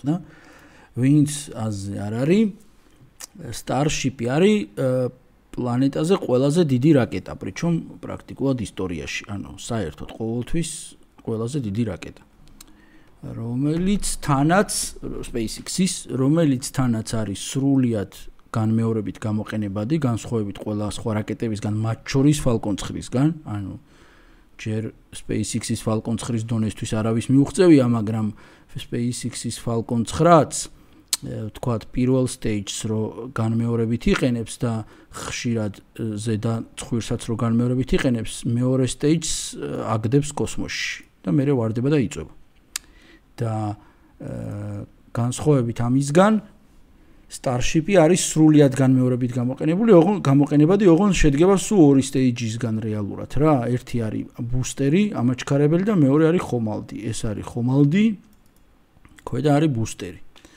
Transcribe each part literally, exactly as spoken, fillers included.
და ვინც აზე არ არის Starship-ი არის პლანეტაზე ყველაზე დიდი რაკეტა, причем პრაქტიკულად ისტორიაში, ანუ საერთოდ ყოველთვის ყველაზე დიდი რაკეტა. რომელიც თანაც SpaceX-ის, რომელიც თანაც არის სრულიად განმეორებით გამოყენებადი, განსხვავებით ყველა სხვა რაკეტებისგან, მათ შორის Falcon nine-ისგან, ანუ ჯერ SpaceX-ის Falcon nine-ის დონესთვის არავის მიუღწევია, მაგრამ SpaceX-ის Falcon nine-ც ვთქვათ, პირველ stage-ს რო განმეორებით იყენებს და ხშირად ზედა ცხვირსაც რო განმეორებით იყენებს, მეორე stage-ს აგდებს კოსმოსში და მერე ვარდება და იწვება. და განსხვავებით ამისგან Starship-ი არის სრულიად განმეორებით გამოყენებული, ოღონ გამოყენებადი, ოღონ შედგება სულ ორი stage-ისგან რეალურად რა. ერთი არის ბუსტერი, ამაჩქარებელი და მეორე არის ხომალდი. ეს არის ხომალდი, ქვედა არის ბუსტერი.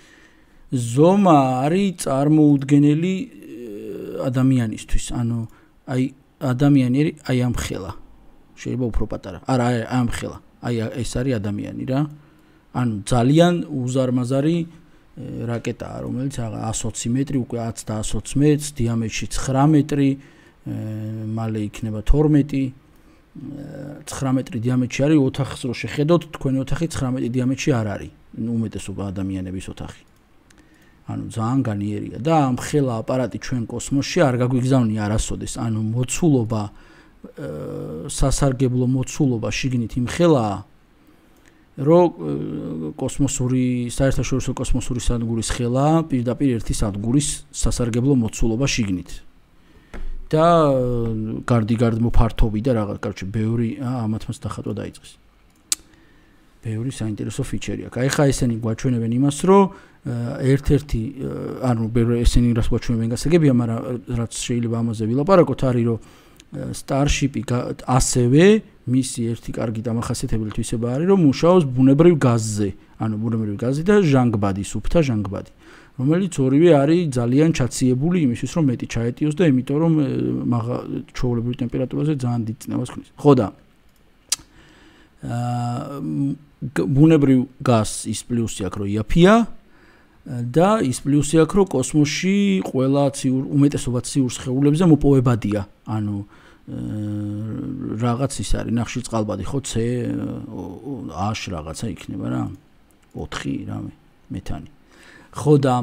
ზომა არის წარმოუდგენელი ადამიანისთვის, ანუ აი ადამიანი აი ამ ხელა. შეიძლება უფრო პატარა. არა, აი ამ ხელა. აი ეს არის ადამიანი რა. ანუ ძალიან უზარმაზარი რაკეტაა, რომელიც one twenty მეტრი, უკვე one twenty მეტრს, დიამეტრში nine მეტრი, მალე იქნება twelve nine მეტრი დიამეტრში არის ოთახს რო შეხედოთ, თქვენი ოთახი nine მეტრი დიამეტრში არ არის. უმეტესობა ადამიანების ოთახი. ანუ ძალიან განიერია და ამ ხელა აპარატი ჩვენ კოსმოსში არ გაგვიგზავნია არასოდეს, ანუ მოცულობა სასარგებლო მოცულობა შიგნით იმ ხელაა, რომ კოსმოსური საერთაშორისო კოსმოსური სადგურის ხელა პირდაპირ ერთი სადგურის სასარგებლო მოცულობა შიგნით. და გარდიგარდ მოფართობი და რაღაც, კარჩე, ბევრი ამათმაც დახატვა დაიწყეს. ბევრი საინტერესო ფიჩერი აქვს. აი ხა ესენი გვაჩვენებენ იმას, რომ ერთ-ერთი, ანუ ესენი რას გვაჩვენებენ გასაგებია, მაგრამ რაც შეიძლება ამაზე ვილაპარაკოთ, არის რომ Starship-ი ასევე მისი ერთი კარგი დამახასიათებელი თვისება არის, რომ მუშაობს ბუნებრივ გაზზე, ანუ ბუნებრივ გაზი და ჟანგბადი, სუფთა ჟანგბადი, რომელიც ორივე არის ძალიან ჩაციებული იმისთვის, რომ მეტი ჩაეტიოს და იმიტომ რომ ჩვეულებრივ ტემპერატურაზე ძალიან დიდ წნევას ქმნის. ხო და ბუნებრივ გაზს ის პლუსი აქვს, რომ იაფია და ის პლუსი აქვს, რომ კოსმოსში ყველა ციურ უმეტესობა ციურ სხეულებზე მოპოვებადია, ანუ რაღაც ის არის, ნახშირ წყალბადი, ხო, C, H რაღაცა იქნება რა, ოთხი რამე, მეთანი. ხო და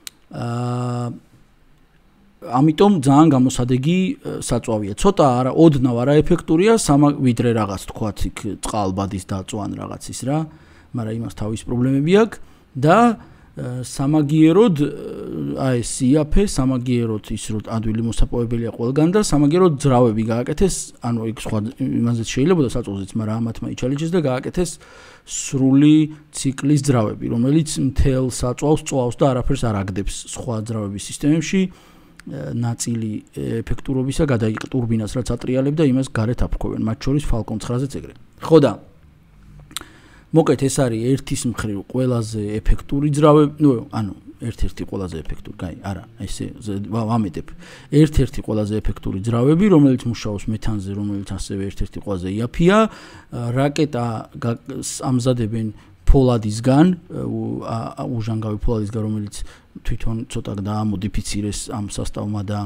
ამიტომ ძალიან გამოსადეგი საწვავია. ცოტა არა, ოდნავ არაეფექტურია, ვიდრე რაღაც თქვათ იქ წყალბადის დაწვა ან რაღაცის რა, მაგრამ იმას თავის პრობლემები აქვს და სამაგიეროდ აი ეს იაფე, სამაგიეროდ ის რომ ადვილი მოსაპოვებელია ყველგან და სამაგიეროდ ძრავები გააკეთეს, ანუ იქ სხვა იმაზეც შეიძლებოდა საწვავზეც, მაგრამ ამათმა იჩალიჩეს და გააკეთეს სრული ციკლის ძრავები, რომელიც მთელ საწვავს წვავს და არაფერს არ აგდებს სხვა ძრავების სისტემებში. ნაწილი ეფექტურობისა გადაიყ ტურბინას რაც ატრიალებდა იმას გარეთ აფრქვევენ, მათ შორის Falcon nine-ზეც ეგრე. ხო და მოკეთ ეს არის ერთის მხრივ ყველაზე ეფექტური ძრავები, ნუ ანუ ერთ-ერთი ყველაზე ეფექტური, კაი, არა, ესე ვამეტებ. ერთ-ერთი ყველაზე ეფექტური ძრავები, რომელიც მუშაობს მეთანზე, რომელიც ასევე ერთ-ერთი ყველაზე იაფია, რაკეტა ამზადებენ ფოლადისგან, უჟანგავი ფოლადისგან, რომელიც თვითონ ცოტა დაამოდიფიცირეს ამ სასტავმა და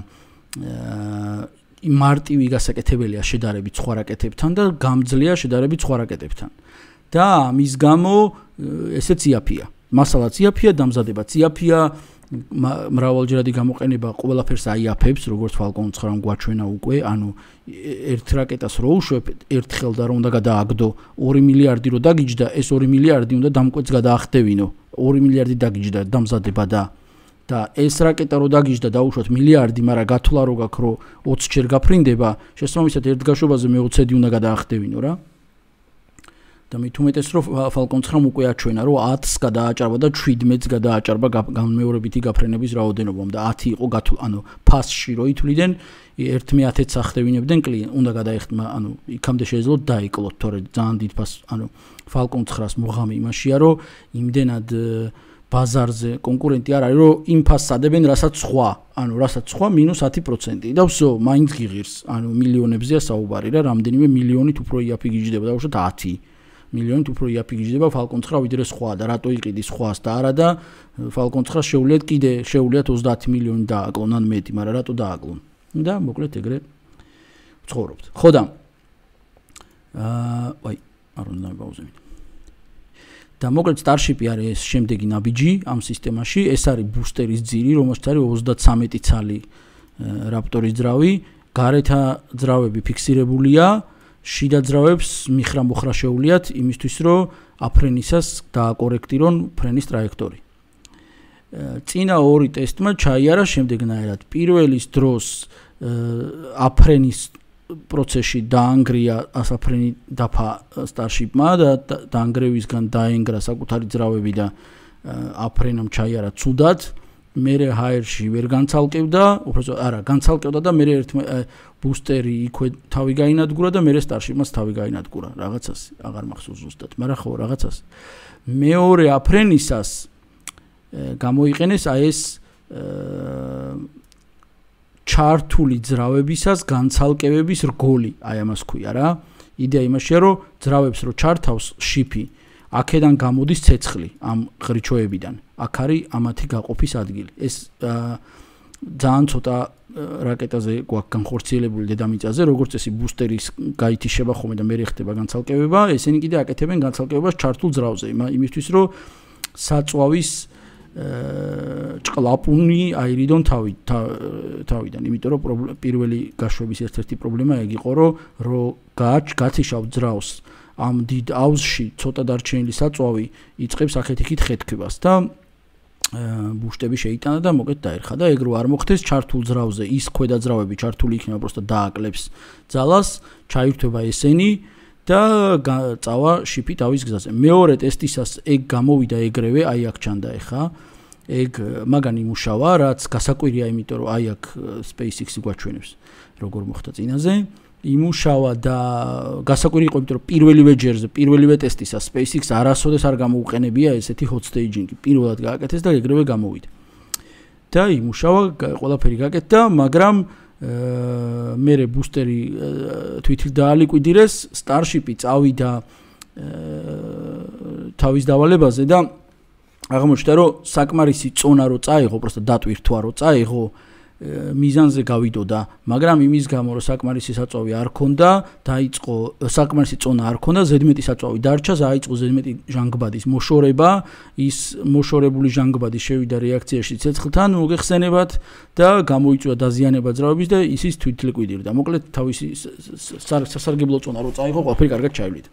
მარტივი გასაკეთებელია შედარებით სხვა რაკეტებთან და გამძლეა შედარებით სხვა რაკეტებთან. და ამის გამო ესეც იაფია. მასალაც იაფია, დამზადებაც იაფია, მრავალჯერადი გამოყენება ყველაფერს აიაფებს, როგორც Falcon nine გვაჩვენა უკვე, ანუ ერთ რაკეტას რო უშვებ, ერთხელ და რომ უნდა გადააგდო ორი მილიარდი რო დაგიჯდა, ეს ორი მილიარდი უნდა დამკვეთს გადაახდევინო. ორი მილიარდი დაგიჯდა დამზადება და და ეს რაკეტა რო დაგიჯდა დაუშვათ მილიარდი, მაგრამ გათვლა რო გაქვს, რომ ოცი ჯერ გაფრინდება, შესაბამისად ერთ გაშვებაზე მეოცედი უნდა გადაახდევინო რა. და მით უმეტეს რომ Falcon nine უკვე აჩვენა რომ ათს გადააჭარბა და შვიდმეტს გადააჭარბა განმეორებითი გაფრენების რაოდენობამ და ათი იყო გათვლა, ანუ ფასში რო ითვლიდნენ ერთ მეათეც ახდევინებდნენ კლიენტ, უნდა გადაიხდმა, ანუ იქამდე შეეძლოთ დაიკლოთ, თორე ძალიან დიდ ფასს, ანუ Falcon nine-ს მოღამი იმაშია რომ იმდენად ბაზარზე კონკურენტი არ არის რომ იმ ფასს ადებენ რასაც სხვა, ანუ რასაც სხვა მინუს ათი პროცენტი და ვსო მაინც გიღირს, ანუ მილიონებზეა საუბარი რა, რამდენიმე მილიონით უფრო იაფი გიჯდება და უშოთ ათი მილიონით უფრო იაფი გიждდება Falcon ცხრა ვიდრე სხვა და რატო იყიდი სხვას და არა და Falcon ცხრა შეუძლიათ კიდე შეუძლიათ ოცდაათი მილიონი დააკლონ ან მეტი, მაგრამ რატო დააკლონ? და მოკლედ ეგრე ცხოვრობთ. ხო და აა ვაი, არ უნდა დავაუზევი. და მოკლედ Starship-ი არის შემდეგი ნაბიჯი ამ სისტემაში, ეს არის ბუსტერის ძირი, რომელშიც არის ოცდათვრამეტი ცალი Raptor-ის ძრავი, გარეთა ძრავები ფიქსირებულია, შიდა ძრავებს მიხრა-მოხრა შეუძლიათ იმისთვის, რომ აფრენისას დააკორექტირონ ფრენის ტრაექტორი. წინა ორი ტესტმა ჩაიარა შემდეგნაირად. პირველის დროს აფრენის პროცესში დაანგრია ასაფრენი დაფა Starship-მა და დაანგრევისგან დაენგრა საკუთარი ძრავები და აფრენამ ჩაიარა ცუდად. მერე ჰაერში ვერ განცალკევდა, უბრალოდ არა, განცალკევდა და მერე ერთ ბუსტერი იქვე თავი გაინადგურა და მერე Starship-მას თავი გაინადგურა. რაღაცას აღარ მახსოვს ზუსტად, მაგრამ ხო რაღაცას. მეორე აფრენისას გამოიყენეს აი ეს ჩართული ძრავებისას განცალკევების რგოლი, აი ამას ქვია რა. იდეა იმაშია, რომ ძრავებს რო ჩართავს შიფი, აქედან გამოდის ცეცხლი ამ ღრიჩოებიდან. აქ არის ამათი გაყოფის ადგილი. ეს ძალიან ცოტა რაკეტაზე გვაქვს განხორციელებული დედამიწაზე, როგორც წესი ბუსტერის გაითიშება ხოლმე და მერე ხდება განცალკევება, ესენი კიდე აკეთებენ განცალკევებას ჩართულ ძრავზე, იმისთვის რომ საწვავის ჭყლაპუნი აირიდონ თავი თავიდან, იმიტომ რომ პირველი გაშვების ერთ-ერთი პრობლემა ეგ იყო, რომ რო გათიშავ ძრავს ამ დიდ აუზში ცოტა დარჩენილი საწვავი იწყებს ახეთ-იქით ხეთქებას და ბუშტები შეიტანა და მოკეთ დაერხა და ეგ რო არ მოხდეს ჩართულ ძრავზე ის ქვედა ძრავები ჩართული იქნება პროსტა დააკლებს ძალას, ჩაირთვება ესენი და წავა შიფი თავის გზაზე. მეორე ტესტისას ეგ გამოვიდა ეგრევე, აი აქ ჩანდა ეხა. ეგ მაგან იმუშავა, რაც გასაკვირია, იმიტომ რომ აი აქ SpaceX-ი გვაჩვენებს როგორ მოხდა წინაზე. იმუშავა და გასაკვირი იყო, იმიტომ რომ პირველივე ჯერზე, პირველივე ტესტისას SpaceX არასოდეს არ გამოუყენებია ესეთი hot staging-ი. პირველად გააკეთეს და ეგრევე გამოვიდა. და იმუშავა, ყველაფერი გააკეთდა, მაგრამ მერე ბუსტერი თვითონ დაალიკვიდირეს, Starship-ი წავიდა თავის დავალებაზე და აღმოჩნდა, რომ საკმარისი წონა რო წაიღო, პროსტა დატვირთვა რო წაიღო, მიზანზე გავიდოდა, მაგრამ იმის გამო რომ საკმარისი საწვავი არ ქონდა, დაიწყო საკმარისი წონა არ ქონდა, ზედმეტი საწვავი დარჩა, დაიწყო ზედმეტი ჟანგბადის მოშორება, ის მოშორებული ჟანგბადი შევიდა რეაქციაში ცეცხლთან მოგეხსენებათ და გამოიწვია დაზიანება ძრავების და ისიც თვითლიკვიდირდა. მოკლედ თავისი სასარგებლო წონა რო წაიღო, ყველაფერი კარგად ჩაივლიდა.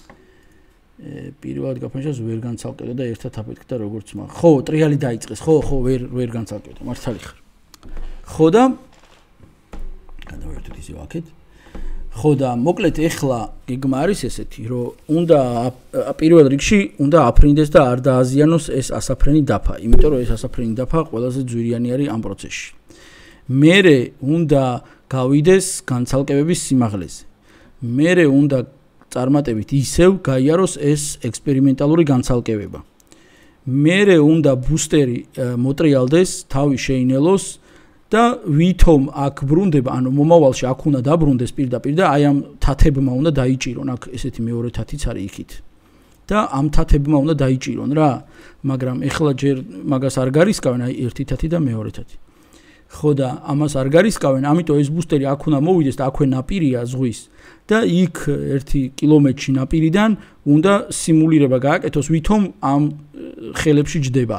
პირველად გაფანჩას ვერ განცალკევდა და ერთად აფეთქდა როგორც მაგ. ხო, ტრიალი დაიწყეს, ხო, ხო, ვერ ვერ განცალკევდა, მართალი ხარ. ხო და გადავერთოთ ისე ვაკეთ. ხო და მოკლედ ეხლა გეგმა არის ესეთი, რომ უნდა პირველ რიგში უნდა აფრინდეს და არ დააზიანოს ეს ასაფრენი დაფა, იმიტომ რომ ეს ასაფრენი დაფა ყველაზე ძვირიანი არის ამ პროცესში. მერე უნდა გავიდეს განცალკევების სიმაღლეზე. მერე უნდა წარმატებით ისევ გაიაროს ეს ექსპერიმენტალური განცალკევება. მერე უნდა ბუსტერი მოტრიალდეს, თავი შეინელოს და ვითომ აქ ბრუნდება, ანუ მომავალში აქ უნდა დაბრუნდეს პირდაპირ და აი ამ თათებმა უნდა დაიჭირონ, აქ ესეთი მეორე თათიც არის იქით. და ამ თათებმა უნდა დაიჭირონ რა, მაგრამ ეხლა ჯერ მაგას არ გარისკავენ, აი ერთი თათი და მეორე თათი. ხო და ამას არ გარისკავენ, ამიტომ ეს ბუსტერი აქ უნდა მოვიდეს და აქვე ნაპირია ზღვის და იქ ერთი კილომეტრში ნაპირიდან უნდა სიმულირება გააკეთოს, ვითომ ამ ხელებში ჯდება.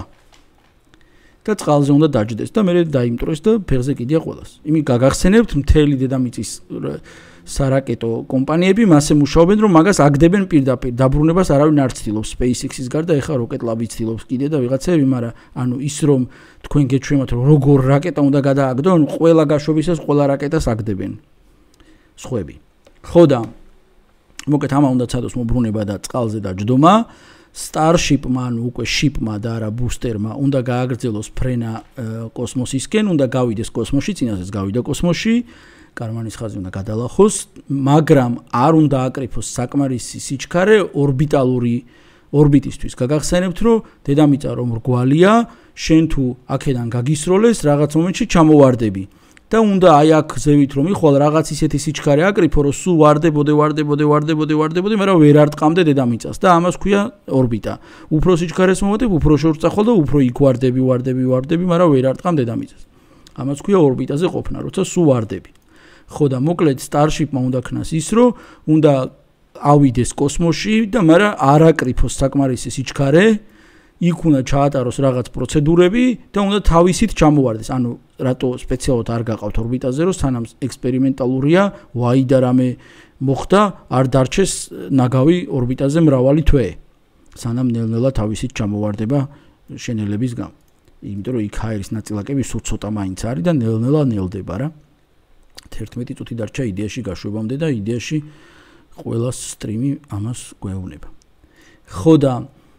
და წყალზე უნდა დაჯდეს და მერე დაიმტროს და ფეხზე კიდია ყველას. იმი გაგახსენებთ, მთელი დედამიწის სარაკეტო კომპანიები მასე მუშაობენ, რომ მაგას აგდებენ პირდაპირ. დაბრუნებას არავინ არ ცდილობს SpaceX-ის გარდა, ეხლა Rocket Lab-ი ცდილობს კიდე და ვიღაცები, მაგრამ ანუ ის რომ თქვენ გეჩვენოთ, რომ როგორ რაკეტა უნდა გადააგდონ, ყველა გაშვებისას ყველა რაკეტას აგდებენ. სხვები. ხო და მოკეთ ამა უნდა ცადოს მობრუნება და წყალზე დაჯდომა. Starship-მა, ანუ უკვე ship-მა და არა booster-მა უნდა გააგრძელოს ფრენა კოსმოსისკენ, უნდა გავიდეს კოსმოსში, წინასაც გავიდა კოსმოსში, კარმანის ხაზი უნდა გადალახოს, მაგრამ არ უნდა აკრიფოს საკმარისი სიჩქარე ორბიტალური ორბიტისთვის. გაგახსენებთ, რომ დედამიწა რომ რგვალია, შენ თუ აქედან გაგისროლეს, რაღაც მომენტში ჩამოვარდები. და უნდა აი აქ ზევით რომ იხვალ რაღაც ისეთი სიჩქარე აკრიფო რომ სულ ვარდებოდე ვარდებოდე ვარდებოდე ვარდებოდე მაგრამ ვერ არტყამდე დედამიწას და ამას ქვია ორბიტა. უფრო სიჩქარეს მოვატებ, უფრო შორს წახვალ და უფრო იქ ვარდები, ვარდები, ვარდები, მაგრამ ვერ არტყამ დედამიწას. ამას ქვია ორბიტაზე ყოფნა, როცა სულ ვარდები. ხო და მოკლედ Starship-მა უნდა ქნას ის რომ უნდა ავიდეს კოსმოსში და მაგრამ არ აკრიფოს საკმარისი სიჩქარე, იქ უნდა ჩაატაროს რაღაც პროცედურები და უნდა თავისით ჩამოვარდეს. ანუ რატო სპეციალურად არ გაყავთ ორბიტაზე, რომ სანამ ექსპერიმენტალურია, ვაი და რამე მოხდა, არ დარჩეს ნაგავი ორბიტაზე მრავალი თვე. სანამ ნელ-ნელა თავისით ჩამოვარდება შენელების გამო. იმიტომ რომ იქ ჰაერის ნაწილაკები სულ ცოტა მაინც არის და ნელ-ნელა ნელდება რა. თერთმეტი წუთი დარჩა იდეაში გაშვებამდე და იდეაში ყველა სტრიმი ამას გვეუბნება. ხო და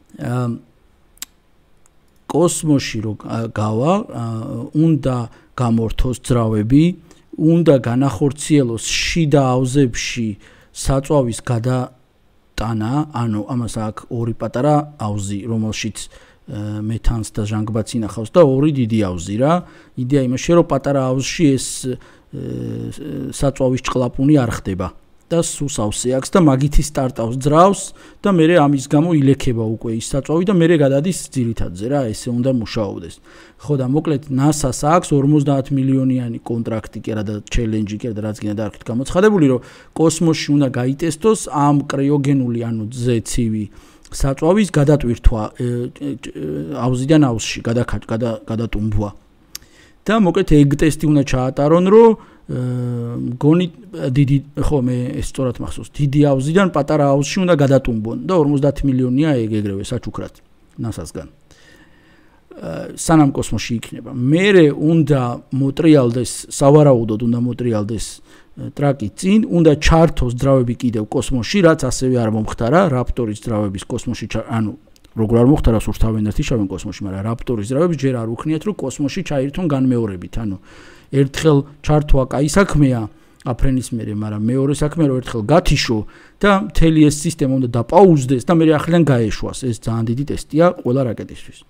კოსმოსში რო გავა, უნდა გამორთოს ძრავები, უნდა განახორციელოს შიდა აუზებში საწვავის გადატანა, ანუ ამას აქვს ორი პატარა აუზი, რომელშიც მეთანს და ჟანგბადს ინახავს და ორი დიდი აუზი რა. იდეა იმაშია, რომ პატარა აუზში ეს საწვავის ჭყლაპუნი არ ხდება. და სულ სავსე აქვს და მაგითი სტარტავს ძრავს და მე ამის გამო ილექება უკვე ის საწვავი და მე გადადის ძირითადზე რა ესე უნდა მუშაობდეს. ხო და მოკლედ NASA-ს აქვს ორმოცდაათ მილიონიანი კონტრაქტი კი არა და ჩელენჯი კი არა და რაც გინდა დაარქვით გამოცხადებული რომ კოსმოსში უნდა გაიტესტოს ამ კრიოგენული ანუ ძეცივი საწვავის გადატვირთვა აუზიდან აუზში გადატუმბვა. და მოკლედ ეგ ტესტი უნდა ჩაატარონ რომ გონი დიდი ხო მე ეს სწორად მახსოვს დიდი აუზიდან პატარა აუზში უნდა გადატუმბონ და ორმოცდაათ მილიონია ეგ ეგრევე საჩუქრად NASA-სგან სანამ კოსმოსში იქნება მერე უნდა მოტრიალდეს სავარაუდოდ უნდა მოტრიალდეს ტრაკი წინ უნდა ჩართოს ძრავები კიდევ კოსმოსში რაც ასევე არ მომხდარა რაპტორის ძრავების კოსმოსში ანუ როგორ არ მოხდარა სურს თავენდ იშავენ კოსმოსში მაგრამ რაპტორის ძრავები ჯერ არ უქნიათ რომ კოსმოსში ჩაირთონ განმეორებით ანუ ერთხელ ჩართვა კაი საქმეა აფრენის მერე მაგრამ მეორე საქმე რომ ერთხელ გათიშო და მთელი ეს სისტემა უნდა დაპაუზდეს და მერე ახლიდან გაეშვას ეს ძალიან დიდი ტესტია ყველა რაკეტისთვის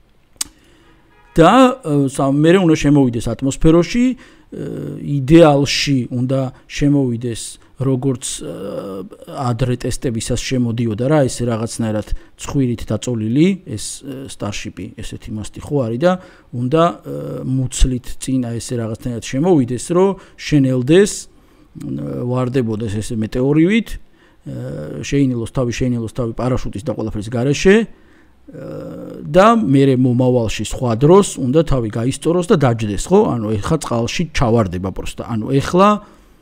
და მერე უნდა შემოვიდეს ატმოსფეროში იდეალში უნდა შემოვიდეს როგორც ადრე ტესტებისას შემოდიოდა რა ეს რაღაცნაირად ცხვირით დაწოლილი ეს Starship-ი ესეთი მასტი ხო არის და უნდა მუცლით წინა ესე რაღაცნაირად შემოვიდეს რომ შენელდეს ვარდებოდეს ესე მეტეორივით შეინელოს თავი შეინელოს თავი პარაშუტის და ყველაფრის გარეშე და მერე მომავალში სხვა დროს უნდა თავი გაისწოროს და დაჯდეს ხო ანუ ეხლა წყალში ჩავარდება პროსტა ანუ ეხლა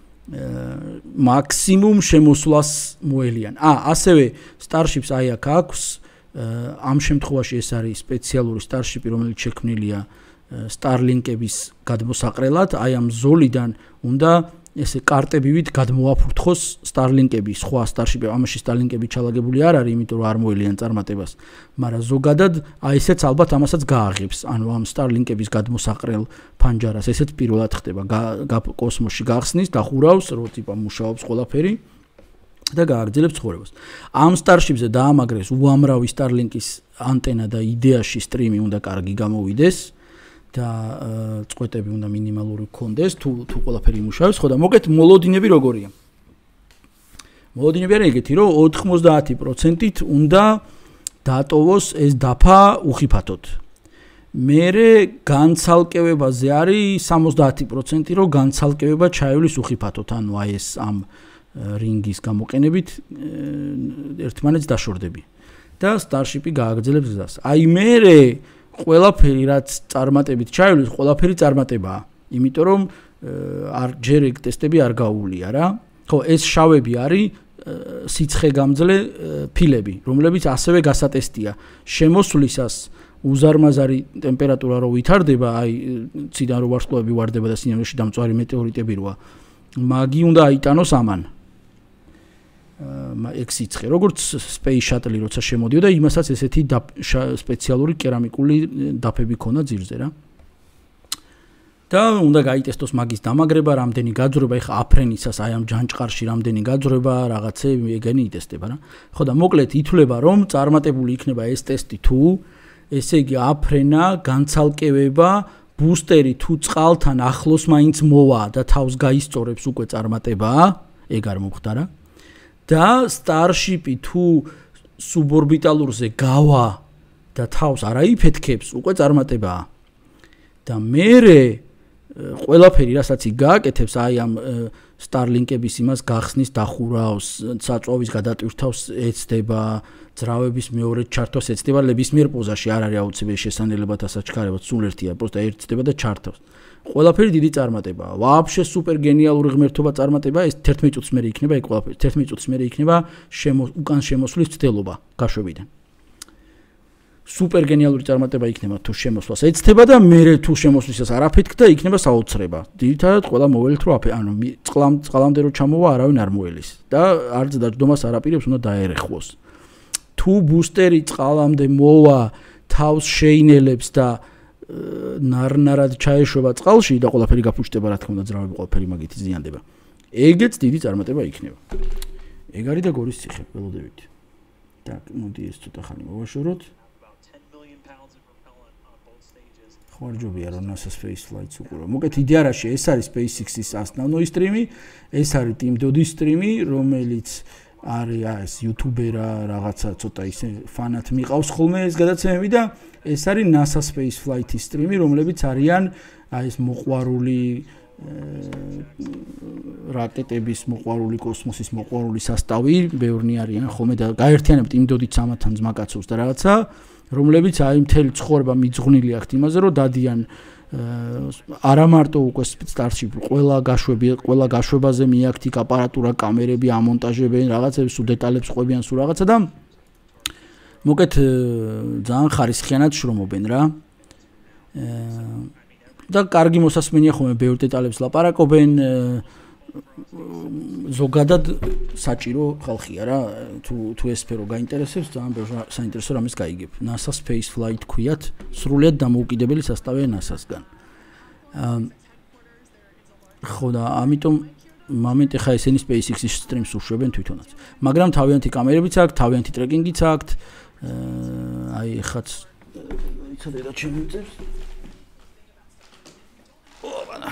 მაქსიმუმ შემოსვლას მოელიან. ა, ასევე Starship-ს აი აქ აქვს ამ შემთხვევაში ეს არის სპეციალური Starship-ი, რომელიც შექმნილია Starlink-ების გადმოსაყრელად, აი ამ ზოლიდან უნდა ესე კარტებივით გადმოაფურთხოს Starlink-ები, სხვა Starship-ები, ამაში Starlink-ები ჩალაგებული არ არის, იმიტომ რომ არ მოელიან წარმატებას, მაგრამ ზოგადად აი ესეც ალბათ ამასაც გააღებს, ანუ ამ Starlink-ების გადმოსაყრელ ფანჯარას ესეც პირველად ხდება, კოსმოსში გახსნის, დახურავს, რო ტიპა მუშაობს ყველაფერი და გააგრძელებს ცხოვრებას. ამ Starship-ზე დაამაგრეს უამრავი Starlink-ის ანტენა და იდეაში სტრიმი უნდა კარგი გამოვიდეს. და წყვეტები უნდა მინიმალური გქონდეს თუ თუ ყველაფერი იმუშავებს ხო და მოკეთ მოლოდინები როგორია მოლოდინები არის ეგეთი რომ ოთხმოცდაათი პროცენტით უნდა დატოვოს ეს დაფა უხიფათოდ მერე განცალკევებაზე არის სამოცდაათი პროცენტი რომ განცალკევება ჩაივლის უხიფათოდ ანუ აი ეს ამ რინგის გამოყენებით ერთმანეთს დაშორდები და Starship-ი გააგრძელებს გზას აი მერე ყველაფერი რაც წარმატებით ჩაივლის, ყველაფერი წარმატებაა. იმიტომ რომ არ ჯერ ეგ ტესტები არ გაუვლია რა. ხო, ეს შავები არის სიცხეგამძლე ფილები, რომლებიც ასევე გასატესტია. შემოსვლისას უზარმაზარი ტემპერატურა რო ვითარდება, აი ციდან რო ვარსკვლავები ვარდება და სინამდვილეში დამწვარი მეტეორიტები როა. მაგი უნდა აიტანოს ამან. ეგ სიცხე როგორც Space Shuttle-ი როცა შემოდიოდა იმასაც ესეთი სპეციალური კერამიკული დაფები ქონა ძირზე რა და უნდა გაიტესტოს მაგის დამაგრება რამდენი გაძვრება ეხა აფრენისას აი ამ ჯანჭყარში რამდენი გაძვრება რაღაცები ეგენი იტესტება რა ხო და მოკლედ ითვლება რომ წარმატებული იქნება ეს ტესტი თუ ესე იგი აფრენა განცალკევება ბუსტერი თუ წყალთან ახლოს მაინც მოვა და თავს გაისწორებს უკვე წარმატებაა, ეგ არ მოხდარა. და Starship-ი თუ სუბორბიტალურზე გავა და თავს არ აიფეთქებს, უკვე წარმატებაა. და მერე ყველაფერი რასაც იქ გააკეთებს, აი ამ Starlink-ების იმას გახსნის, დახურავს, საწვავის გადატვირთავს ეცდება, ძრავების მეორე ჩართვას ეცდება, ნებისმიერ პოზაში არ არის აუცილებელი შესანელებლად ასაჩქარება, სულ ერთია, просто ერთდება და ჩართავს. ყველაფერი დიდი წარმატებაა. ვაფშე სუპერ გენიალური ღმერთობა წარმატებაა, ეს თერთმეტ წუთს მერე იქნება, ეგ ყველაფერი თერთმეტ წუთს მერე იქნება უკან შემოსვლის ცდელობა გაშვებიდან. სუპერ გენიალური წარმატება იქნება თუ შემოსვლას ეცდება და მერე თუ შემოსვლისას არ აფეთქდა, იქნება საოცრება. ძირითადად ყველა მოველთ რომ აფე, ანუ წყლამ წყალამდე რო ჩამოვა, არავინ არ მოელის და არც დაждომას არ აპირებს, უნდა დაერეხოს. თუ ბუსტერი წყალამდე მოვა, თავს შეინელებს და ნარნარად ჩაეშვება წყალში და ყველაფერი გაფუჭდება, რა თქმა უნდა, ძრავები ყველაფერი მაგით იზიანდება. ეგეც დიდი წარმატება იქნება. ეგ არის და გორის ციხე, ველოდებით. так, მოდი ეს ცოტა ხანი მოვაშოროთ. ხوارჯობია რომ NASA Space Flights უყურა. მოკეთ იდეარაში ეს არის SpaceX-ის основной სტრიმი, ეს არის Tim Dodd-ის სტრიმი, რომელიც არის ეს YouTuber-ა, რაღაცა ცოტა ისე ფანატ მიყავს ხოლმე ეს გადაცემები და ეს არის NASA Space Flight-ის სტრიმი, რომლებიც არიან აი ეს მოყვარული რაკეტების მოყვარული, კოსმოსის მოყვარული სასტავი, ბევრნი არიან ხოლმე და გაერთიანებთ Tim Dodd-ით სამათან ძმაკაცობს და რაღაცა, რომლებიც აი მთელი ცხოვრება მიძღვნილი აქვთ იმაზე, რომ დადიან არა მარტო უკვე Starship, ყველა გაშვები, ყველა გაშვებაზე მიაქვთ იქ აპარატურა, კამერები, ამონტაჟებენ, რაღაცებს, სულ დეტალებს ყვებიან, სულ რაღაცა და მოკეთ ძალიან ხარისხიანად შრომობენ რა. და კარგი მოსასმენია ხოლმე ბევრ დეტალებს ლაპარაკობენ, ზოგადად საჭირო ხალხია რა, თუ თუ ეს სფერო გაინტერესებს, ძალიან ბევრ საინტერესო რამეს გაიგებ. NASA Space Flight ქვიათ, სრულიად დამოუკიდებელი სასტავია NASA-სგან. ხო და ამიტომ მომენტ ახლა ესენი SpaceX-ის სტრიმს უშვებენ თვითონაც. მაგრამ თავიანთი კამერებიც აქვს, თავიანთი ტრეკინგიც აქვს. აი ხაც იცოდე და ჩემიწევს. ოპანა.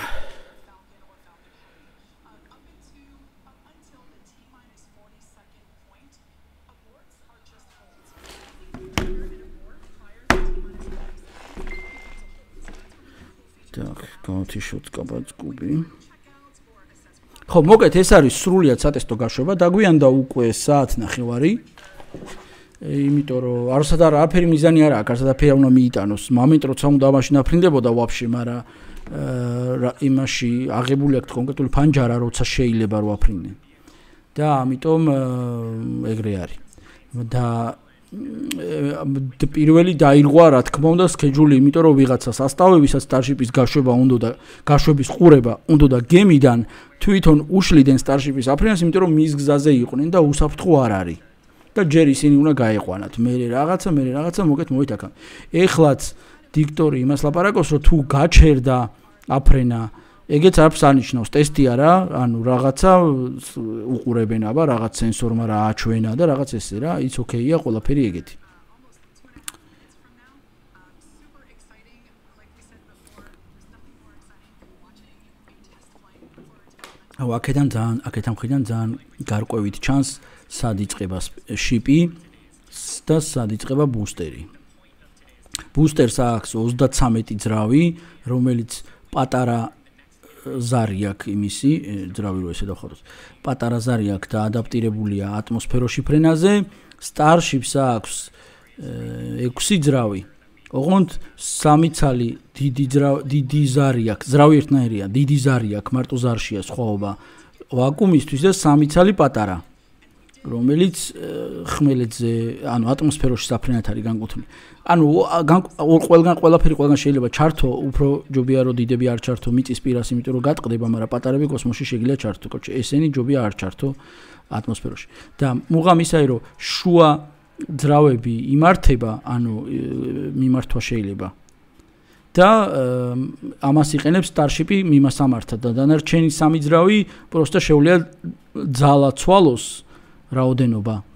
так, გამთიშოთ კაბაძკუბი. ხო, მოკეთ ეს არის სრულიად სატესტო გაშვება, დაგვიანდა უკვე საათ ნახევარი. იმიტომ რომ არასად არ აფერი მიზანი არ აქვს, არასად აფერი უნდა მიიტანოს. მომენტ როცა უნდა მაშინ აფრინდებოდა ვაფშე, მაგრამ იმაში აღებული აქვს კონკრეტული ფანჯარა, როცა შეიძლება რომ აფრინდნენ. და ამიტომ ეგრე არის. და პირველი დაირღვა რა თქმა უნდა სქეჯული, იმიტომ რომ ვიღაცა სასტავებისაც Starship-ის გაშვება უნდა და გაშვების ყურება უნდა და გემიდან თვითონ უშლიდნენ Starship-ის აფრინას, იმიტომ რომ მის გზაზე იყვნენ და უსაფრთხო არ არის. და ჯერ ისინი უნდა გაეყვანათ. მე რაღაცა, მე რაღაცა მოკეთ მოვითაქა. ეხლაც დიქტორი იმას ლაპარაკობს, რომ თუ გაჩერდა აფრენა, ეგეც არც ანიშნავს, ტესტია რა, ანუ რაღაცა უყურებენ აბა, რაღაც სენსორმა რა აჩვენა და რაღაც ესე რა, იც ოკეია, ყველაფერი ეგეთი. აუ, აქედან ძალიან, აქედან მხრიდან ძალიან გარკვევით ჩანს სად იწყება შიპი და სად იწყება ბუსტერი. ბუსტერს აქვს ოცდაცამეტი ძრავი, რომელიც პატარა ზარი აქვს იმისი, ძრავი რო ესე დავხაროს. პატარა ზარი აქვს და ადაპტირებულია ატმოსფეროში ფრენაზე. Starship-ს აქვს ექვსი ძრავი. ოღონდ სამი ცალი დიდი ძრავი, დიდი ზარი აქვს. ძრავი ერთნაირია, დიდი ზარი აქვს, მარტო ზარშია სხვაობა. ვაკუუმისთვის და სამი ცალი პატარა. რომელიც ხმელეთზე, ანუ ატმოსფეროში საფრენად არის განკუთვნილი. ანუ ყველგან ყველაფერი ყველგან შეიძლება ჩართო, უფრო ჯობია რომ დიდები არ ჩართო მიწის პირას, იმიტომ რომ გატყდება, მაგრამ პატარები კოსმოსში შეგიძლია ჩართო. კოჩი, ესენი ჯობია არ ჩართო ატმოსფეროში. და მუღამ ისაა რომ შუა ძრავები იმართება, ანუ მიმართვა შეიძლება. და ამას იყენებს Starship-ი მიმას ამართად და დანარჩენი სამი ძრავი პროსტა შეუძლია ძალა ცვალოს რაოდენობა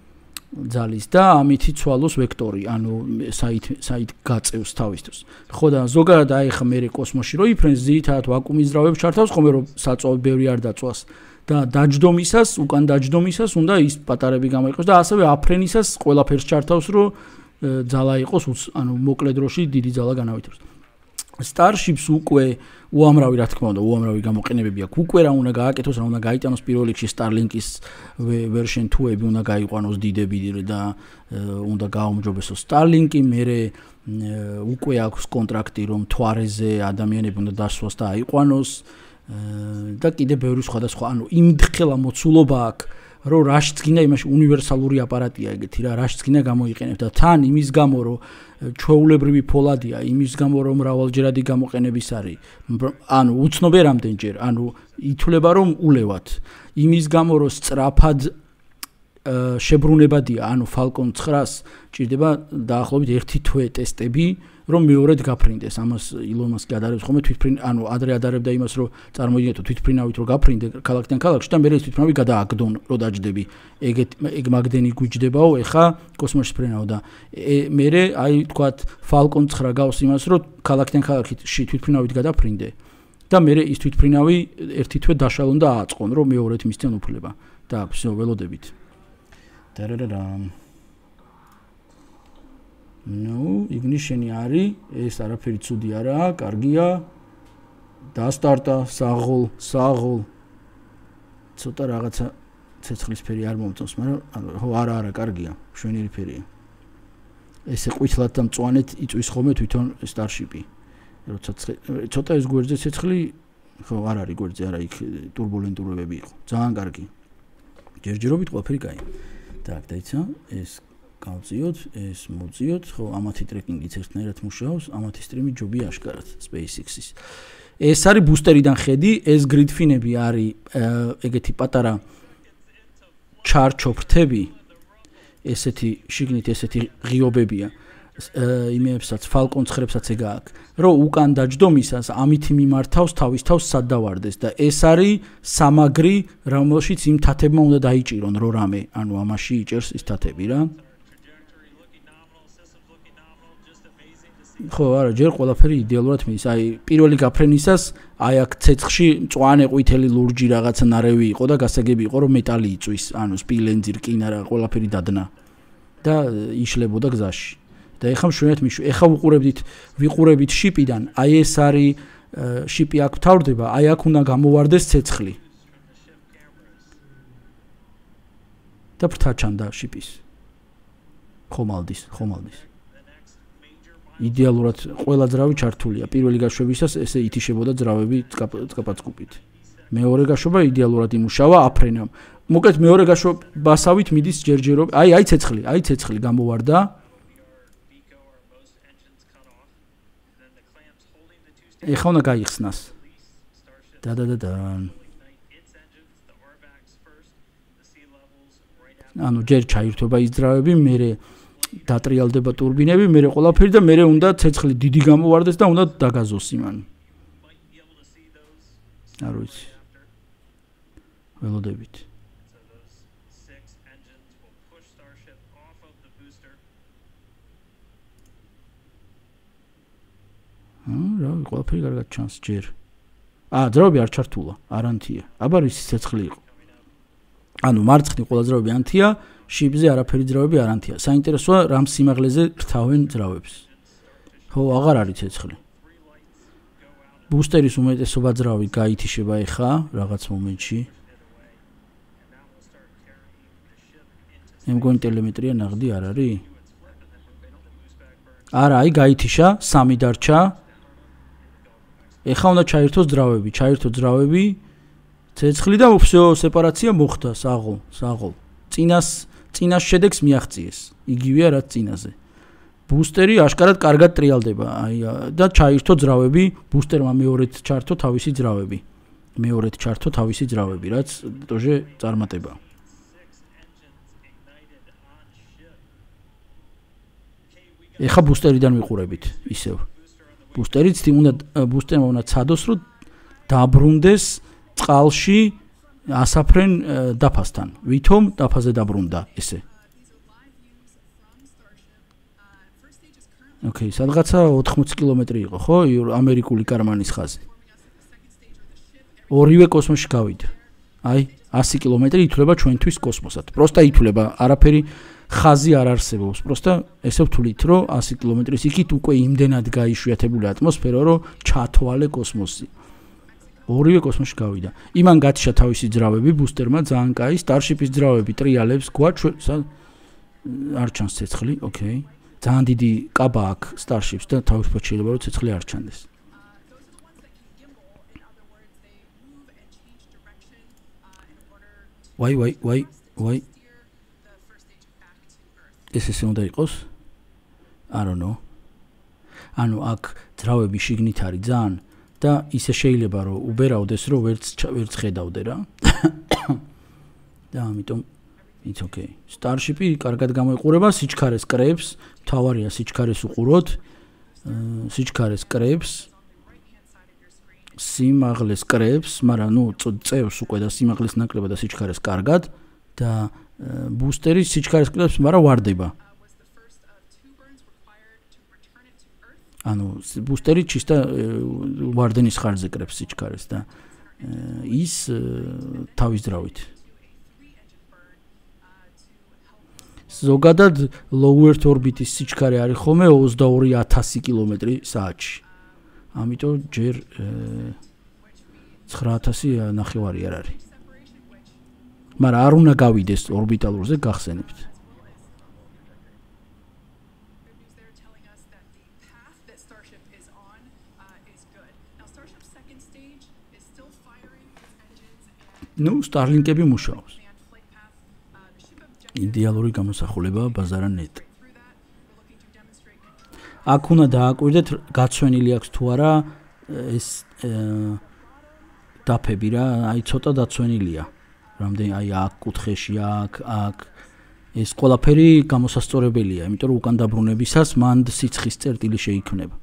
ძალის და ამითი ცვალოს ვექტორი, ანუ საით საით გაწევს თავისთვის. ხო და ზოგადად აი ხა მე კოსმოსში რო იფრენს ძირითადად ვაკუუმის ძრავებს ჩართავს ხოლმე რომ საწვავი ბევრი არ დაწვას და დაჯდომისას, უკან დაჯდომისას უნდა ის პატარები გამოიყოს და ასევე აფრენისას ყველაფერს ჩართავს რომ ძალა იყოს, ანუ მოკლე დროში დიდი ძალა განავითაროს. Starships უკვე უამრავი რა თქმა უნდა, უამრავი გამოყენებები აქვს. უკვე რა უნდა გააკეთოს, რა უნდა გაიტანოს პირველ რიგში Starlink-ის version two-ები უნდა გაიყვანოს დიდები და უნდა გააუმჯობესოს Starlink-ი, მერე უკვე აქვს კონტრაქტი რომ თვარეზე ადამიანები უნდა დასვას და აიყვანოს და კიდე ბევრი სხვადასხვა, ანუ იმდხელა მოცულობა აქვს რომ რაშიც გინდა იმაში უნივერსალური აპარატია ეგეთი რა, რაშიც გინდა გამოიყენებთ და თან იმის გამო რომ ჩვეულებრივი ფოლადია, იმის გამო რომ მრავალჯერადი გამოყენების არის. ანუ უცნობია რამდენჯერ, ანუ ითვლება რომ ულევად. იმის გამო რომ სწრაფად შებრუნებადია, ანუ Falcon nine-ს ჭირდება დაახლოებით ერთი თვე ტესტები, რომ მეორედ გაფრინდეს. ამას Elon Musk გადარებს ხოლმე თვითფრინ, ანუ ადრე ადარებდა იმას, რომ წარმოიდგინეთო თვითფრინავით რომ გაფრინდე ქალაქიდან ქალაქში და მერე თვითფრინავი გადააგდონ, რომ დაჯდები. ეგეთ ეგ მაგდენი გვიჯდებაო, ეხა კოსმოსში ფრენაო და მერე აი თქვათ Falcon nine გავს იმას, რომ ქალაქიდან ქალაქში თვითფრინავით გადაფრინდე და მერე ის თვითფრინავი ერთი თვე დაშალონ და ააწყონ, რომ მეორედ მისცენ უფლება. და აქ ველოდებით. დარარარა ნუ ignition-ი არის, ეს არაფერი ცუდი არაა, კარგია. დასტარტა, საღოლ, საღოლ. ცოტა რაღაცა ცეცხლისფერი არ მომწონს, მაგრამ ხო არა, არა, კარგია, მშვენიერი ფერია. ესე ყვითლად და მწვანეთ იწვის ხოლმე თვითონ Starship-ი. როცა ცოტა ეს გვერდზე ცეცხლი, ხო, არ არის გვერდზე, არა, იქ турბულენტურებები იყო. ძალიან კარგი. ჯერჯერობით ყველაფერი კაი. так, დაიცა, ეს გავწიოთ, ეს მოწიოთ, ხო, ამათი ტრეკინგიც ერთნაირად მუშაობს, ამათი სტრიმი ჯობია აშკარად SpaceX-ის. ეს არის ბუსტერიდან ხედი, ეს გრიდფინები არის ეგეთი პატარა ჩარჩოფრთები, ესეთი შიგნით ესეთი ღიობებია. იმებსაც Falcon nine-ებსაც ეგ აქვს, რომ უკან დაჯდომისას ამითი მიმართავს თავის თავს სად დავარდეს და ეს არის სამაგრი, რომელშიც იმ თათებმა უნდა დაიჭირონ რო რამე, ანუ ამაში იჭერს ის თათები რა. ხო, არა, ჯერ ყველაფერი იდეალურად მიდის. აი, პირველი გაფრენისას აი აქ ცეცხლში მწვანე ყვითელი ლურჯი რაღაცა ნარევი იყო და გასაგები იყო რომ მეტალი იწვის, ანუ სპილენძი, რკინა რა, ყველაფერი დადნა და იშლებოდა გზაში. და ეხლა მშვენიათ მიშვი. ეხლა ვუყურებდით, ვიყურებით შიპიდან, აი ეს არის შიპი აქ თავდება, აი აქ უნდა გამოვარდეს ცეცხლი. და ფრთაჩანდა შიპის. ხომალდის, ხომალდის. იდეალურად ყველა ძრავი ჩართულია. პირველი გაშვებისას ესე ითიშებოდა ძრავები წკაპაწკუპით. მეორე გაშვება იდეალურად იმუშავა აფრენამ. მოკლედ მეორე გაშვებასავით მიდის ჯერჯერობ. აი, აი ცეცხლი, აი ცეცხლი გამოვარდა. ეხლა უნდა გაიხსნას. და და და და. ანუ ჯერ ჩაირთვება ის ძრავები, მერე დატრიალდება ტურბინები, მერე ყველაფერი და მერე უნდა ცეცხლი დიდი გამოვარდეს და უნდა დაგაზოს იმან. არ ვიცი. ველოდებით. რა, ყველაფერი კარგად ჩანს ჯერ. აა, ძრავები არ ჩართულა, არანთია. აბა ისი ცეცხლი იყო. ანუ მარცხნივ ყველა ძრავები ანთია, შიბზე არაფერი ძრავები არ ანთია. საინტერესოა რამ სიმაღლეზე რთავენ ძრავებს. ხო, აღარ არის ცეცხლი. ბუსტერის უმეტესობა ძრავი გაითიშება ეხა რაღაც მომენტში. მგონი ტელემეტრია ნაღდი არ არის? არა, აი გაითიშა, სამი დარჩა. ეხა უნდა ჩაირთოს ძრავები, ჩაირთო ძრავები, ცეცხლი და всё, სეპარაცია მოხდა, საღო, საღო. წინას, წინას შედეგს მიაღწიეს. იგივეა რაც წინაზე. ბუსტერი აშკარად კარგად ტრიალდება, აი და ჩაირთო ძრავები, ბუსტერმა მეორედ ჩართო თავისი ძრავები. მეორედ ჩართო თავისი ძრავები, რაც ტოჟე წარმატება. ეხა ბუსტერიდან ვიყურებით ისევ. ბუსტერიც უნდა ბუსტერმა უნდა ცადოს, რომ დაბრუნდეს წყალში ასაფრენ დაფასთან. ვითომ დაფაზე დაბრუნდა ესე. ოკეი, სადღაცა ოთხმოცი კილომეტრი იყო, ხო? ამერიკული კარმანის ხაზი. ორივე კოსმოსში გავიდა. აი, ასი კილომეტრი ითვლება ჩვენთვის კოსმოსად. პროსტა ითვლება, არაფერი ხაზი არ არსებობს. პროსტა ესე ვთვლით, რომ ასი კილომეტრის იქით უკვე იმდენად გაიშვიათებული ატმოსფერო, რომ ჩათვალე კოსმოსი. ორივე კოსმოსში გავიდა. იმან გათიშა თავისი ძრავები ბუსტერმა ძალიან კაი, სტარშიპის ძრავები ტრიალებს გვაჩვენს არ ჩანს ცეცხლი, ოკეი. ძალიან დიდი კაბა აქვს სტარშიპს და თავისუფლად შეიძლება რომ ცეცხლი არ ჩანდეს. ვაი ვაი ვაი ვაი ეს ესე უნდა იყოს? I don't know. ანუ აქ ძრავები შიგნით არის ძალიან და ისე შეიძლება რომ უბერავდეს რომ ვერც ვერც ხედავდე რა. და ამიტომ it's okay. Starship-ი კარგად გამოიყურება, სიჩქარეს კრებს, თავარია სიჩქარეს უყუროთ, სიჩქარეს კრებს, სიმაღლეს კრებს, მაგრამ ნუ წევს უკვე და სიმაღლეს ნაკლება და სიჩქარეს კარგად და ბუსტერი სიჩქარეს კრებს, მაგრამ ვარდება. ანუ ბუსტერი ჩისტა ვარდენის ხარჯზე კრებს სიჩქარეს და ის თავის ძრავით. ზოგადად low earth orbit-ის სიჩქარე არის ხოლმე ოცდაორი ათასი კილომეტრი საათში. ამიტომ ჯერ ცხრა ათასი ნახევარი არ არის. მაგრამ არ უნდა გავიდეს ორბიტალურზე, გახსენებთ. ნუ Starlink-ები მუშაობს. იდეალური გამოსახულება ბაზარ.net. აქ უნდა დააკვირდეთ, გაცვენილი აქვს თუ არა ეს დაფები რა, აი ცოტა დაცვენილია. რამდენი აი აქ კუთხეში, აქ, აქ ეს ყველაფერი გამოსასწორებელია, იმიტომ რომ უკან დაბრუნებისას მან სიცხის წერტილი შეიქმნება.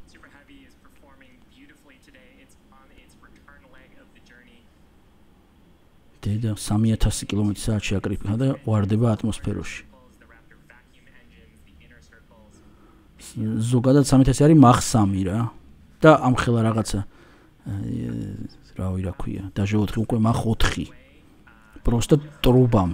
და სამი ათასი კილომეტრი საათში აკრიფა და ვარდება ატმოსფეროში. ზოგადად სამი ათასი არის მახ სამი რა და ამ ხელა რაღაცა რავი რა ქვია, დაჟე ოთხი უკვე მახ ოთხი. პროსტა ტრუბამ.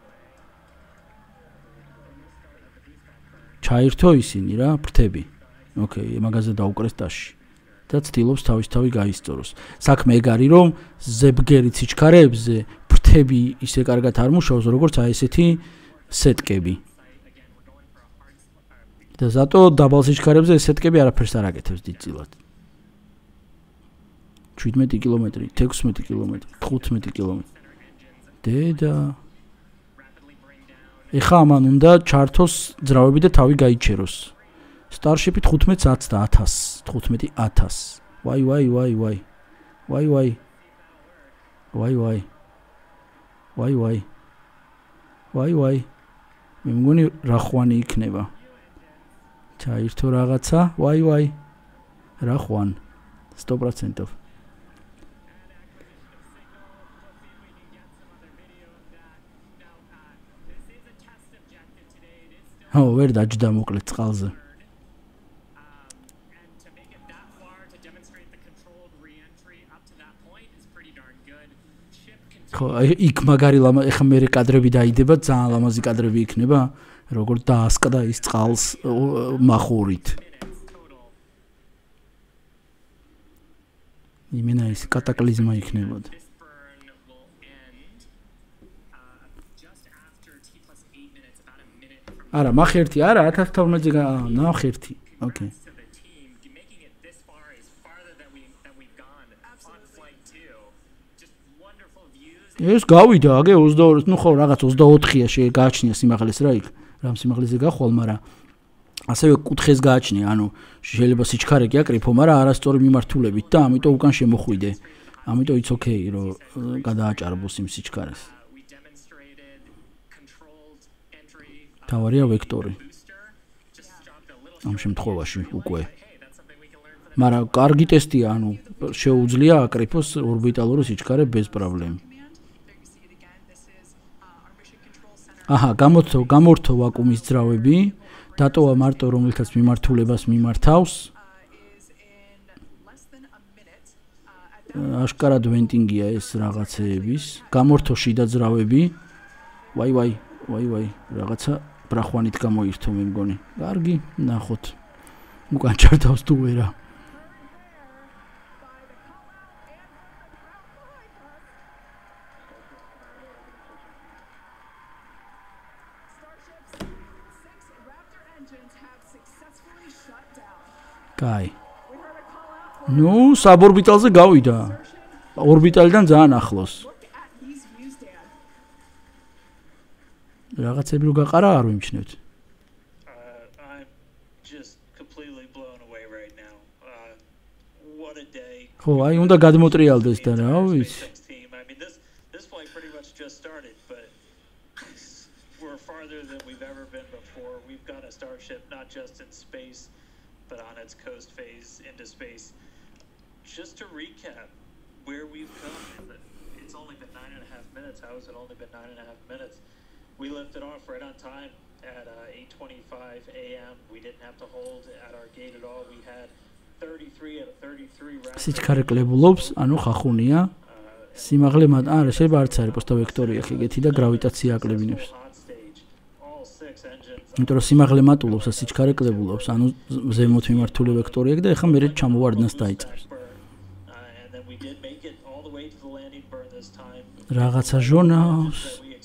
ჩაირთო ისინი რა, ფრთები. ოკეი, მაგაზე დაუკრეს ტაში. და ცდილობს თავისთავი გაისწოროს. საქმე ეგ არის, რომ ზებგერით სიჩქარეებზე ფრთები ისე კარგად არ მუშაობს, როგორც აი ესეთი სეტკები. და ზატო დაბალ სიჩქარეებზე ეს სეტკები არაფერს არ აკეთებს დიდწილად. შვიდმეტი კილომეტრი, ექვსმეტი კილომეტრი, თხუთმეტი კილომეტრი. და ეხა ამან უნდა ჩართოს ძრავები და თავი გაიჩეროს. Starship-ი თხუთმეტს აცდა ათასს, თხუთმეტი ათასს. ვაი ვაი ვაი ვაი. ვაი ვაი. ვაი ვაი. ვაი ვაი. ვაი ვაი. მე მგონი რა ხვანი იქნება. ჩაირთო რაღაცა, ვაი ვაი. რა ხვან? sto procent. ო, ვერ დაჯდა მოკლედ წყალზე. ხო, იქ მაგარი ლამა, ეხა მე კადრები დაიდება, ძალიან ლამაზი კადრები იქნება, როგორ დაასკდა ის წყალს მახურით. იმენა ის კატაკლიზმა იქნებოდა. არა, მახერთი, არა, ათას თორმეტზე ნახერთი. ოკეი. ეს გავიდა, აგე ოცდაორი, ნუ ხო რაღაც ოცდაოთხია შეgaachnia სიმაღლეს რა იქ. რამ სიმაღლეზე გახვალ, მაგრამ ასევე კუთხეს გააჩნია, ანუ შეიძლება სიჩქარე კი აკრიფო, მაგრამ არასწორი მიმართულებით და ამიტომ უკან შემოხვიდე. ამიტომ it's okay, რომ გადააჭარბოს იმ სიჩქარეს. თავარია ვექტორი. ამ შემთხვევაში უკვე. მაგრამ კარგი ტესტია, ანუ შეუძლია აკრიფოს ორბიტალური სიჩქარე без პრობლემ. აჰა, გამორთო, გამორთო ვაკუუმის ძრავები, დატოვა მარტო რომელთაც მიმართულებას მიმართავს. აშკარად ვენტინგია ეს რაღაცეების, გამორთო შიდა ძრავები. ვაი ვაი, ვაი ვაი, რაღაცა ბრახვანით გამოირთო მე მგონი. კარგი, ნახოთ. უკან ჩართავს თუ ვერა. კაი. ნუ, საბორბიტალზე გავიდა. ორბიტალიდან ძალიან ახლოს. რაღაცები რო გაყარა არ ვიმჩნევთ. ხო, აი უნდა გადმოტრიალდეს და რა ვიცი. But on its coast phase into space. Just to recap where we've come, it's only been nine and a half minutes. How has it only been nine and a half minutes? We lifted off right on time at uh, eight twenty-five a m We didn't have to hold at our gate at all. We had thirty-three out of thirty-three rounds. სიჩქარეკლებლობს, ანუ ხახუნია. სიმაღლე მათ არა, შეიძლება არც არის პოსტა ვექტორია ხიგეთი და გრავიტაცია აკლებინებს. იმიტომ რომ სიმაღლე მატულობს, სიჩქარეკლებლობს, ანუ ზემოთ მიმართული ვექტორია და ეხლა მერე ჩამოვარდნას დაიწყებს. რაღაცა ჟონავს.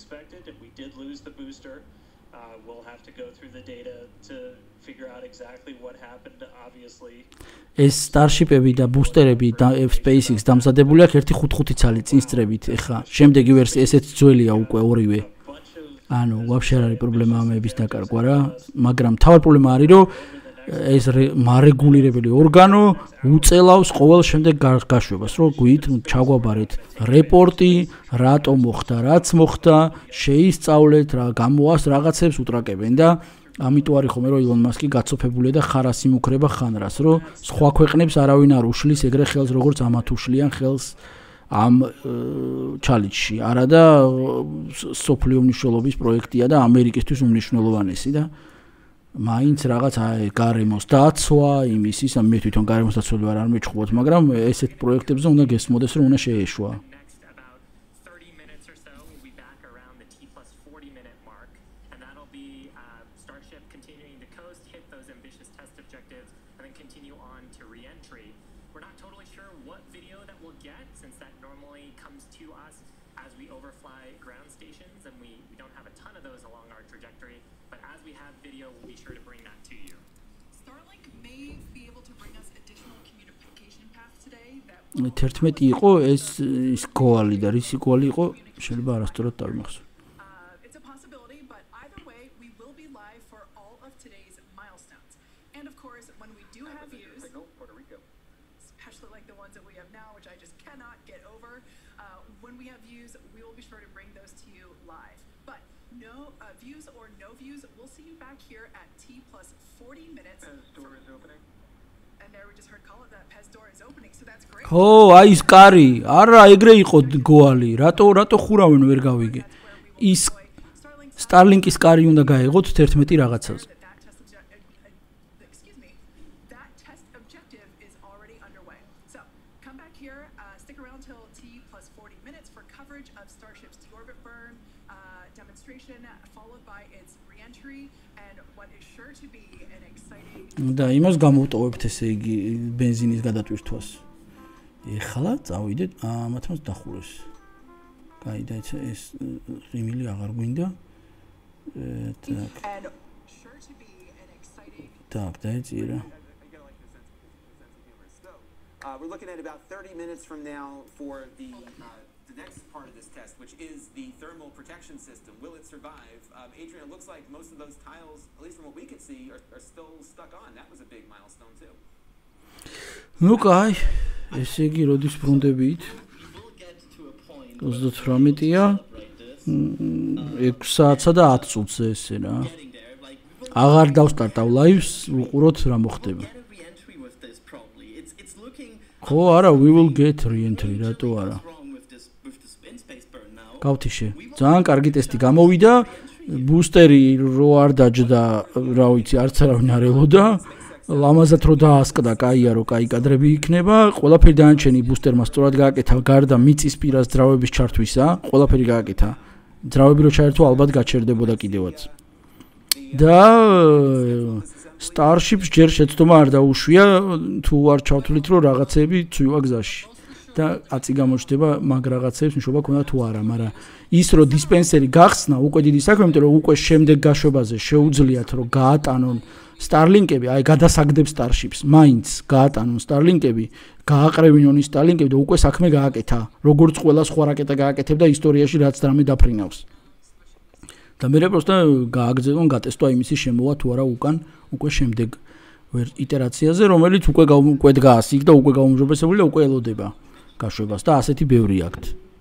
ეს სტარშიპები და ბუსტერები და SpaceX დამზადებული აქვს ერთი ხუთი ცალი წინსწრებით. ეხლა შემდეგი ვერსია ესეც ძველია უკვე ორივე. ანუ ვაფშე არ არის პრობლემა ამების დაკარგვა რა, მაგრამ თავი პრობლემა არის რომ ეს მარეგულირებელი ორგანო უწელავს ყოველ შემდეგ გაშვებას, რომ გვით ჩაგვაბარეთ რეპორტი, რატომ მოხდა, რაც მოხდა, შეისწავლეთ რა, გამოას რაღაცებს უტრაკებენ და ამიტომ არის ხომ რომ ილონ მასკი გაცოფებულია და ხარას იმუქრება ხანრას, რომ სხვა ქვეყნებს არავინ არ უშლის ეგრე ხელს როგორც ამათ უშლიან ხელს ამ ჩალიჩში. არა და სოფლიო მნიშვნელობის პროექტია და ამერიკისთვის უმნიშვნელოვანესი და მაინც რაღაც გარემოს დაცვა, იმის ის მე თვითონ გარემოს დაცველი ვარ არ მეჩხუბოთ, მაგრამ ესეთ პროექტებზე უნდა გესმოდეს რომ უნდა შეეშვა. თერთმეტი იყო ეს ის გოალი და რისი გოალი იყო შეიძლება არასწორად დავიმახსოვრ. ო, აი ეს კარი, არა, ეგრე იყო გოალი. რატო რატო ხურავენ ვერ გავიგე. ის Starlink-ის კარი უნდა გაეღოთ თერთმეტი რაღაცაზე. და იმას გამოვტოვებთ ესე იგი ბენზინის გადატვირთვას. ეხლა წავიდეთ, ამათაც დახურეს. კაი და ეს იმილი აღარ გვინდა. так. так, დაიწერა. Uh, we're looking at about thirty minutes from now for the uh, the next part of this test, which is the thermal protection system. Will it survive? Um, Adrian, it looks like most of those tiles, at least from what we could see, are, are still stuck on. That was a big milestone too. Ну, кай, ესე იგი, როდის ბრუნდებით? ოცდათვრამეტია. ექვს საათსა და ათ წუთზე ესე რა. აღარ დავსტარტავ ლაივს, ვუყუროთ რა მოხდება. ხო, არა, we will get re-entry, რატო არა? გავთიშე. ძალიან კარგი ტესტი გამოვიდა. ბუსტერი რო არ დაჯდა, რა ვიცი, არც არავინ არ ელოდა. ლამაზად რო დაასკდა, კაია რო კაი კადრები იქნება, ყველაფერი დანარჩენი ბუსტერმა სწორად გააკეთა, გარდა მიწის პირას ძრავების ჩართვისა, ყველაფერი გააკეთა. ძრავები რო ჩაერთო, ალბათ გაჩერდებოდა კიდევაც. და Starships ჯერ შეცდომა არ დაუშვია, თუ არ ჩავთვლით, რომ რაღაცები ცვივა გზაში. და აწი გამოჩნდება მაგ რაღაცებს მშობა ქონდა თუ არა, მაგრამ ის რომ დისპენსერი გახსნა, უკვე დიდი საქმე, იმიტომ რომ უკვე შემდეგ გაშვებაზე შეუძლიათ რომ გაატანონ Starlink-ები, აი გადასაგდებს Starships, მაინც გაატანონ Starlink-ები, გააყრევინონ ის Starlink-ები და უკვე საქმე გააკეთა, როგორც ყველა სხვა რაკეტა გააკეთებდა ისტორიაში რაც დრამე დაფრინავს. და მე პროსტა გააგზავნონ გატესტვა იმისი შემოვა თუ არა უკან, უკვე შემდეგ იტერაციაზე, რომელიც უკვე უკვე დგას იქ და უკვე გაუმჯობესებული და უკვე ელოდება გაშვებას და ასეთი ბევრი აქვთ.